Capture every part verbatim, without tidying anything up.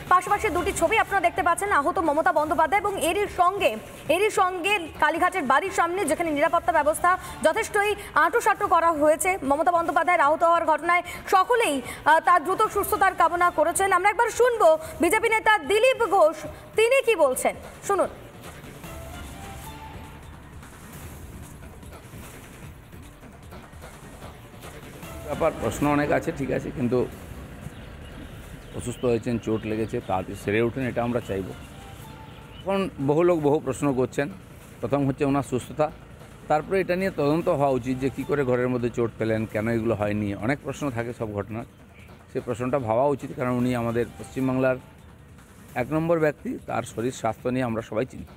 পাশাপাশি দুটি ছবি আপনারা দেখতে পাচ্ছেন, আহত মমতা বন্দ্যোপাধ্যায় এবং এরই সঙ্গে এরই সঙ্গে কালীঘাটের বাড়ির সামনে যেখানে নিরাপত্তা ব্যবস্থা যথেষ্টই আঁটুসাঁটু করা হয়েছে। মমতা বন্দ্যোপাধ্যায়ের আহত হওয়ার ঘটনায় সকলেই তার দ্রুত সুস্থতার কামনা করেছেন। আমরা একবার শুনবো বিজেপি নেতা দিলীপ ঘোষ তিনি কি বলছেন, শুনুন। ব্যাপার প্রশ্ন অনেক আছে, ঠিক আছে, কিন্তু অসুস্থ হয়েছেন, চোট লেগেছে, তাড়াতাড়ি সেরে উঠেন এটা আমরা চাইব। এখন বহু লোক বহু প্রশ্ন করছেন। প্রথম হচ্ছে ওনার সুস্থতা, তারপরে এটা নিয়ে তদন্ত হওয়া উচিত যে কী করে ঘরের মধ্যে চোট পেলেন, কেন এগুলো হয়নি। অনেক প্রশ্ন থাকে সব ঘটনার, সেই প্রশ্নটা ভাবা উচিত, কারণ উনি আমাদের পশ্চিমবাংলার এক নম্বর ব্যক্তি, তার শরীর স্বাস্থ্য নিয়ে আমরা সবাই চিন্তিত।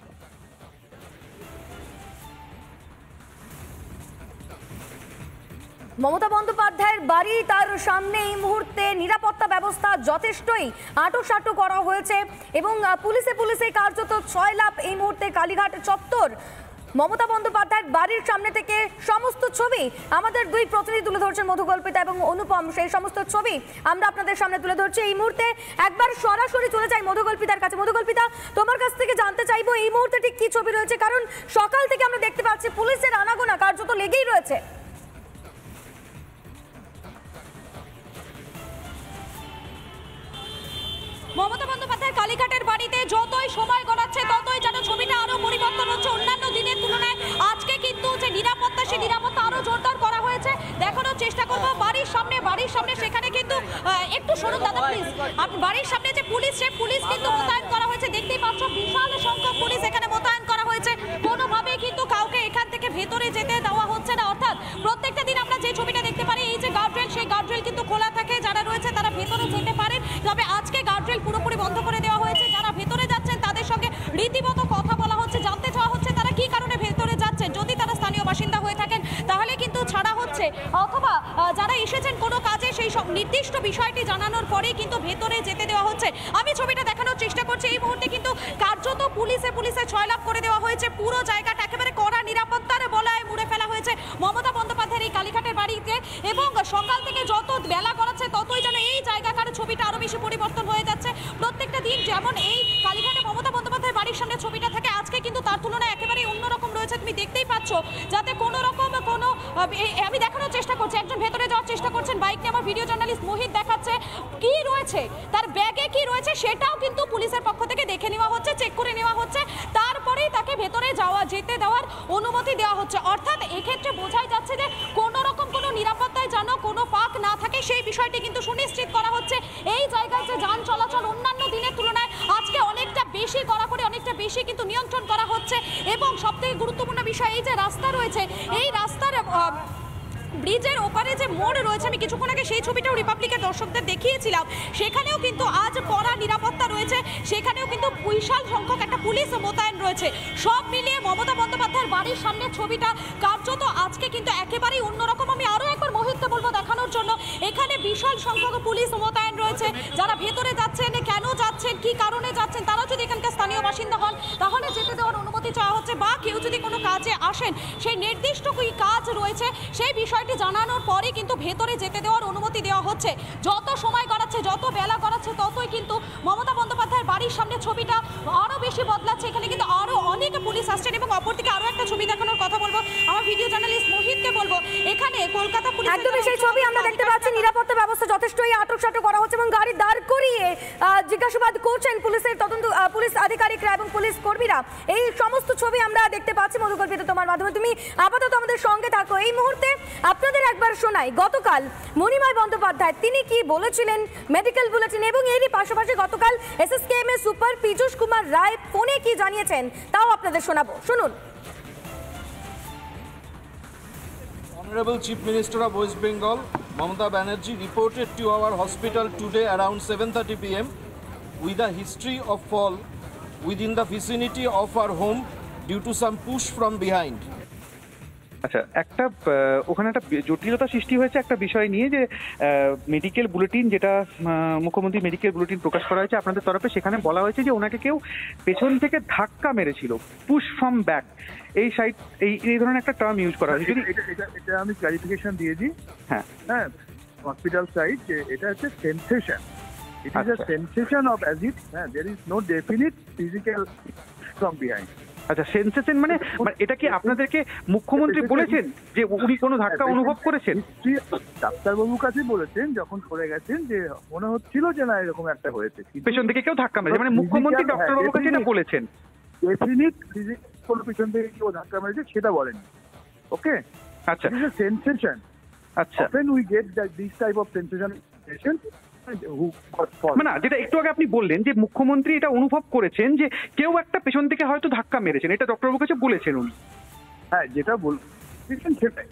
মমতা বন্দ্যোপাধ্যায়ের বাড়ি তার সামনে এই মুহূর্তে নিরাপত্তা ব্যবস্থা যথেষ্টই আঁটুসাঁটু করা হয়েছে এবং পুলিশে পুলিশে কার্যত ছয় লাভ এই মুহূর্তে কালীঘাট চত্বর। মমতা বন্দ্যোপাধ্যায়ের বাড়ির সামনে থেকে সমস্ত ছবি আমাদের দুই প্রতিনিধি তুলে ধরছেন, মধুকল্পিতা এবং অনুপম। সেই সমস্ত ছবি আমরা আপনাদের সামনে তুলে ধরছি এই মুহূর্তে। একবার সরাসরি চলে যাই মধুকল্পিতার কাছে। মধুকল্পিতা, তোমার কাছ থেকে জানতে চাইবো এই মুহূর্তে ঠিক কি ছবি রয়েছে, কারণ সকাল থেকে আমরা দেখতে পাচ্ছি পুলিশের আনাগোনা কার্যত লেগেই রয়েছে। মমতা বন্দ্যোপাধ্যায়ের কালীঘাটের বাড়িতে যতই সময় গড়াচ্ছে ততই যেন ছবিটা আরো পরিবর্তন হচ্ছে। অন্যান্য দিনের তুলনায় আজকে কিন্তু যে নিরাপত্তা, সেই নিরাপত্তা আরো জোরদার করা হয়েছে। দেখানোর চেষ্টা করবো বাড়ির সামনে, বাড়ির সামনে সেখানে কিন্তু একটু শুনুন দাদা প্লিজ, বাড়ির সামনে যে পুলিশ, সে পুলিশ কিন্তু মোতায়েন করা হয়েছে। দেখতেই পাচ্ছ বিশাল সংখ্যক পুলিশ এখানে মোতায়েন করা হয়েছে। কোনোভাবেই কিন্তু কাউকে এখান থেকে ভেতরে যেতে দেওয়া হচ্ছে না। অর্থাৎ প্রত্যেকটা দিন আমরা যে ছবিটা দেখতে পারি, এই যে গার্ডরেল, সেই গার্ডরেল কিন্তু খোলা থাকে, যারা রয়েছে তারা ভেতরে যেতে পারেন। তবে আজকে গার্ডরেল পুরোপুরি বন্ধ করে দেওয়া হয়েছে। যারা ভেতরে যাচ্ছেন তাদের সঙ্গে রীতিমতো কথা বলা হচ্ছে, জানতে চাওয়া হচ্ছে তারা কি কারণে ভেতরে যাচ্ছেন। যদি তারা স্থানীয় বাসিন্দা হয়ে থাকেন তাহলে কিন্তু ছাড়া হচ্ছে, অথবা যারা এসেছেন কোনো কাজে সেই সব নির্দিষ্ট বিষয়টি জানানোর পরেই কিন্তু ভেতরে যেতে দেওয়া হচ্ছে। আমি ছবিটা দেখানোর চেষ্টা করছি। এই মুহূর্তে কিন্তু কার্যত পুলিশে পুলিশে ছয় লাভ করে দেওয়া হয়েছে। পুরো জায়গাটা একেবারে কড়া নিরাপত্তার বলয়ে মুড়ে ফেলা হয়েছে মমতা বন্দ্যোপাধ্যায়ের এই কালীঘাটের বাড়িতে। এবং সকাল থেকে যত বেলা গড়াচ্ছে ততই যেন এই জায়গাকার ছবিটা আরো বেশি পরিবর্তন হয়ে যাচ্ছে। প্রত্যেকটা দিন যেমন এই কালীঘাটে মমতা বন্দ্যোপাধ্যায়ের বাড়ির সামনে ছবিটা থাকে, আজকে কিন্তু তার তুলনায় একেবারে অন্যরকম রয়েছে। তুমি দেখতেই পাচ্ছ, যাতে কোনো রকম কোনো, আমি দেখানোর চেষ্টা করছি, একজন ভেতরে যাওয়ার চেষ্টা করছেন বাইক নিয়ে, আমার ভিডিও জার্নালিস্ট মোহিত দেখাচ্ছে কি রয়েছে, তার ব্যাগে কি রয়েছে সেটাও কিন্তু পুলিশের পক্ষ থেকে দেখে নেওয়া হচ্ছে, চেক করে নেওয়া হচ্ছে, তারপরেই তাকে ভেতরে যাওয়া যেতে দেওয়ার অনুমতি দেওয়া হচ্ছে। অর্থাৎ এক্ষেত্রে বোঝাই যাচ্ছে যে কোনো রকম কোনো নিরাপত্তায় যেন কোনো ফাঁক না থাকে, সেই বিষয়টি কিন্তু সুনিশ্চিত করা হচ্ছে। এই জায়গায় যে যান চলাচল অন্যান্য দিনের তুলনায় আজকে অনেকটা বেশি করা করে, অনেকটা বেশি কিন্তু নিয়ন্ত্রণ করা হচ্ছে। এবং সবথেকে গুরুত্বপূর্ণ বিষয়, এই যে রাস্তা রয়েছে, এই রাস্তার ব্রিজের ওপারে যে মোড় রয়েছে, আমি কিছুক্ষণ আগে সেই ছবিটাও রিপাবলিকের দর্শকদের দেখিয়েছিলাম, সেখানেও কিন্তু আজ কড়া নিরাপত্তা রয়েছে। সেখানেও কিন্তু বিশাল সংখ্যক একটা পুলিশ মোতায়েন রয়েছে। সব মিলিয়ে মমতা বন্দ্যোপাধ্যায়ের বাড়ির সামনে ছবিটা কার্যত আজকে কিন্তু একেবারেই অন্যরকম। আমি আরও একবার মোহিতকে বলবো দেখানোর জন্য, এখানে বিশাল সংখ্যক পুলিশ মোতায়েন রয়েছে। যারা ভেতরে যাচ্ছেন, কেন যাচ্ছেন, কি কারণে যাচ্ছেন, তারা যদি এখানকার স্থানীয় বাসিন্দা হন তাহলে যেতে দেওয়ার অনুমতি চাওয়া হচ্ছে, বা কেউ যদি কোনো কাজে আসেন, সেই নির্দিষ্ট কি কাজ রয়েছে সেই বিষয়টি জানানোর পরে কিন্তু ভেতরে যেতে দেওয়ার অনুমতি দেওয়া হচ্ছে। যত সময় গড়াচ্ছে, যত বেলা গড়াচ্ছে ততই কিন্তু মমতা বন্দ্যোপাধ্যায়ের বাড়ির সামনে ছবিটা আরো বেশি বদলাচ্ছে। এখানে কিন্তু আরো অনেক পুলিশ আসছেন। এবং অপরদিকে আরো একটা ছবি দেখানোর কথা বলবো, আমার ভিডিও জার্নালিস্ট মোহিতকে বলবো, এখানে কলকাতা পুলিশ একদমই সেই ছবি আমরা দেখতে পাচ্ছি। নিরাপত্তা ব্যবস্থা যথেষ্টই আটকসাটক করা হচ্ছে এবং গাড়ি দাঁড় করিয়ে জিজ্ঞাসাবাদ করছেন পুলিশের তদন্ত পুলিশ আধিকারিকরা এবং পুলিশ কর্মীরা। এই সমস্ত ছবি আমরা দেখতে পাচ্ছি। মধুকল্পিত, তোমার মাধ্যমে তুমি আপাতত আমাদের সঙ্গে থাকো। এই মুহূর্তে আপনাদের একবার শোনাই গতকাল মণিময় বন্দ্যোপাধ্যায় তিনি কি বলেছিলেন মেডিকেল বুলেটিন, এবং এরই পাশাপাশি গতকাল এসএসকেএম এর সুপার পীযূষ কুমার রায় ফোনে কি জানিয়েছেন তাও আপনাদের শোনাবো, শুনুন। Honorable Chief Minister of West Bengal, Mamata Banerjee, reported to our hospital today around seven thirty p m with a history of fall within the vicinity of our home due to some push from behind. আচ্ছা, একটা ওখানে একটা জটিলতা সৃষ্টি হয়েছে একটা বিষয় নিয়ে, যে মেডিকেল বুলেটিন, যেটা মুখ্যমন্ত্রী মেডিকেল বুলেটিন প্রকাশ করা হয়েছে আপনাদের তরফে, সেখানে বলা হয়েছে যে ওনাকে কেউ পেছন থেকে ধাক্কা মেরেছিল, পুশ ফ্রম ব্যাক, এই সাইড, এই এই ধরনের একটা টার্ম ইউজ করা হয়েছে। এটা আমি ক্লারিফিকেশন দিয়েছি। হ্যাঁ হ্যাঁ, হসপিটাল সাইড যে এটা হচ্ছে সেন্সেশন, It is a আচ্ছা। sensation of as if uh, there is no definite physical from behind. আচ্ছা, সেন্সেশন মানে মানে এটা কি আপনাদেরকে মুখ্যমন্ত্রী বলেছেন যে উনি কোনো ধাক্কা অনুভব করেছেন? History- ডাক্তারবাবুর কাছে বলেছেন যখন পড়ে গেছেন যে মনে হচ্ছিল যে না এরকম একটা হয়েছে, পেছন থেকে কেউ ধাক্কা মেরেছে, মানে মুখ্যমন্ত্রী Physical- ডক্টর বাবুর কাছে এটা হ্যাঁ, বলেছেন। ডেফিনিট ফিজিক্যাল কোনো পিছন থেকে কেউ ধাক্কা মেরেছে সেটা বলেনি। ওকে, আচ্ছা it is a sensation. আচ্ছা, Often we get that this type of sensation patients who got fall. মানে না, যেটা একটু আগে আপনি বললেন যে মুখ্যমন্ত্রী এটা অনুভব করেছেন যে কেউ একটা পেছন থেকে হয়তো ধাক্কা মেরেছেন, এটা ডক্টর বাবুর কাছে বলেছেন উনি। হ্যাঁ, যেটা বলছেন সেটাই।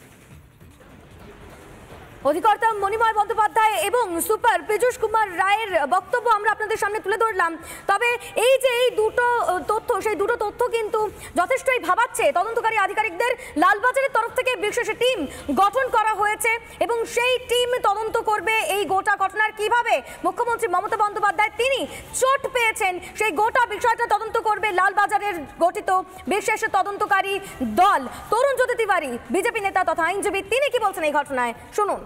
অধিকর্তা মণিময় বন্দ্যোপাধ্যায় এবং সুপার পীযূষ কুমার রায়ের বক্তব্য আমরা আপনাদের সামনে তুলে ধরলাম। তবে এই যে এই দুটো তথ্য, সেই দুটো তথ্য কিন্তু যথেষ্টই ভাবাচ্ছে তদন্তকারী আধিকারিকদের। লালবাজারের তরফ থেকে বিশেষ টিম গঠন করা হয়েছে এবং সেই টিম তদন্ত করবে এই গোটা ঘটনার কিভাবে মুখ্যমন্ত্রী মমতা বন্দ্যোপাধ্যায় তিনি চোট পেয়েছেন, সেই গোটা বিষয়টা তদন্ত করবে লালবাজারের গঠিত বিশেষ তদন্তকারী দল। তরুণ জ্যোতি তিওয়ারি বিজেপি নেতা তথা আইনজীবী, তিনি কি বলছেন এই ঘটনায় শুনুন।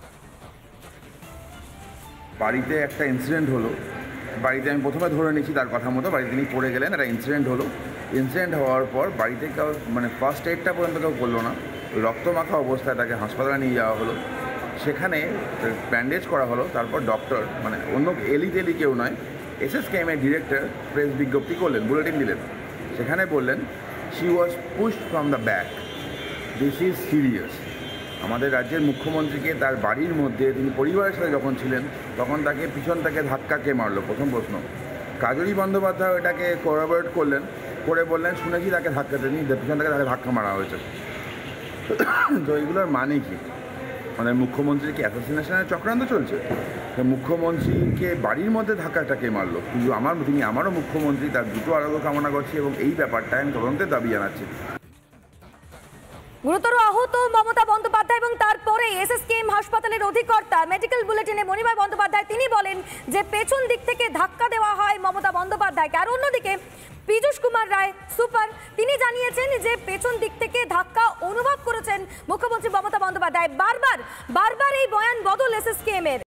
বাড়িতে একটা ইনসিডেন্ট হলো, বাড়িতে আমি প্রথমে ধরে নিয়েছি তার কথা মতো বাড়িতে তিনি পড়ে গেলেন, একটা ইনসিডেন্ট হলো। ইনসিডেন্ট হওয়ার পর বাড়িতে কেউ মানে ফার্স্ট এইডটা পর্যন্ত কেউ করলো না, রক্ত মাখা অবস্থায় তাকে হাসপাতালে নিয়ে যাওয়া হলো, সেখানে ব্যান্ডেজ করা হলো। তারপর ডক্টর মানে অন্য এলি তেলি কেউ নয়, এসএসকেএমের ডিরেক্টর প্রেস বিজ্ঞপ্তি করলেন, বুলেটিন দিলেন, সেখানে বললেন she was pushed from the back, this is serious. আমাদের রাজ্যের মুখ্যমন্ত্রীকে তার বাড়ির মধ্যে তিনি পরিবারের সাথে যখন ছিলেন তখন তাকে পিছন থেকে ধাক্কা কে মারলো, প্রথম প্রশ্ন। কাজলী বন্দ্যোপাধ্যায় এটাকে কোরাবোরেট করলেন, করে বললেন শুনেছি তাকে ধাক্কা দেয়নি, পিছন থেকে তাকে ধাক্কা মারা হয়েছে। তো এগুলোর মানে কি? মানে মুখ্যমন্ত্রীর কি অ্যাসোসিনেশনের চক্রান্ত চলছে? মুখ্যমন্ত্রীকে বাড়ির মধ্যে ধাক্কাটা কে মারলো? কিন্তু আমার তিনি আমারও মুখ্যমন্ত্রী, তার দ্রুত আরোগ্য কামনা করছি এবং এই ব্যাপারটায় আমি তদন্তের দাবি জানাচ্ছি। গুরুতর আহত মমতা বন্দ্যোপাধ্যায় এবং তারপরে এসএসকেএম হাসপাতালের অধিকর্তা মেডিকেল বুলেটিনে মণিময় বন্দ্যোপাধ্যায় তিনি বলেন যে পেছন দিক থেকে ধাক্কা দেওয়া হয় মমতা বন্দ্যোপাধ্যায়কে। আর অন্যদিকে পীযূষ কুমার রায় সুপার তিনি জানিয়েছেন যে পেছন দিক থেকে ধাক্কা অনুভব করেছেন মুখ্যমন্ত্রী মমতা বন্দ্যোপাধ্যায়। বারবার বারবার এই বয়ান বদল এসএসকেএম এর।